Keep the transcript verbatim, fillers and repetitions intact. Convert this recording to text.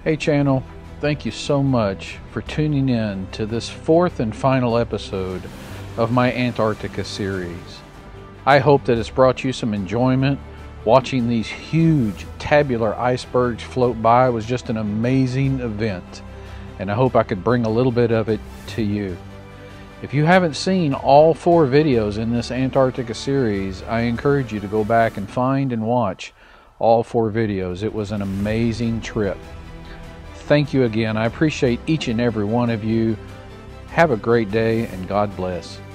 Hey channel, thank you so much for tuning in to this fourth and final episode of my Antarctica series. I hope that it's brought you some enjoyment. Watching these huge tabular icebergs float by was just an amazing event, and I hope I could bring a little bit of it to you. If you haven't seen all four videos in this Antarctica series, I encourage you to go back and find and watch all four videos. It was an amazing trip. Thank you again. I appreciate each and every one of you. Have a great day and God bless.